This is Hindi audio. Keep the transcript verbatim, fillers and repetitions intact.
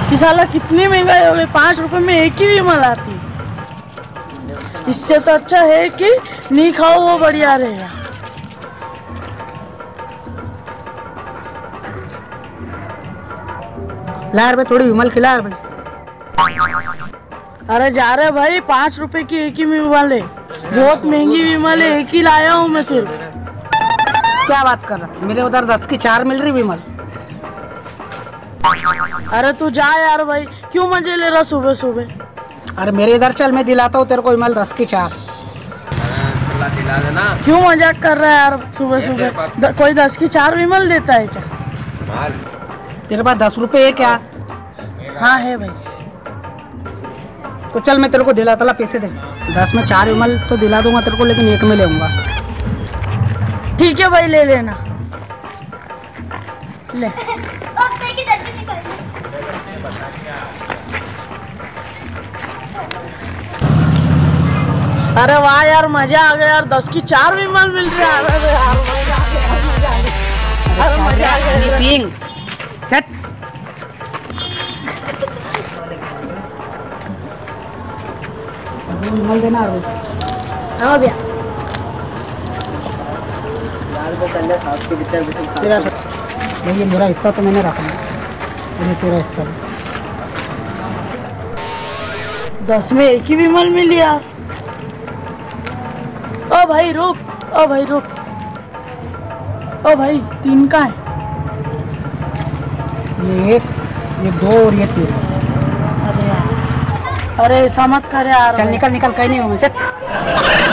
कि साला कितनी महंगाई हो गई, पाँच रुपए में एक ही विमल आती। इससे तो अच्छा है कि नहीं खाओ, वो बढ़िया रहेगा। ला यार भाई, थोड़ी विमल खिला यार भाई। अरे जा रहे भाई, पाँच रुपए की एक ही विमल है, बहुत महंगी विमल है, एक ही लाया हूँ मैं सिर्फ। क्या बात कर रहा है, मेरे उधर दस की चार मिल रही विमल। अरे तू जा यार भाई, क्यों मजे ले रहा सुबह सुबह। अरे मेरे इधर चल, मैं दिलाता हूँ तेरे को विमल दस की चार। दिला देना। क्यों मजाक कर रहा है यार सुबह सुबह, द, कोई दस की चार विमल देता है क्या? तेरे पास दस रुपए है क्या? हाँ है भाई। तो चल मैं तेरे को दिलाता ला, पैसे दे। दस में चार विमल तो दिला दूंगा तेरे को, लेकिन एक में लेऊंगा। ठीक है भाई, ले लेना, ले। अरे वाह यार, मजा आ गया यार, दस की चार विमल मिल रही है। अरे यार मजा आ गया, मजा आ गया। अरे मजा आ गया। चट विमल देना। हाँ भैया, ये मेरा हिस्सा तो मैंने रखा है, ये तेरा हिस्सा। दस में एक ही विमल मिली यार। ओ भाई रुक, ओ भाई रुक, ओ भाई तीन का है। ये एक, ये दो और ये तीन। अरे यार, अरे ऐसा मत कर यार। चल निकल निकल, कहीं नहीं हूँ। चल।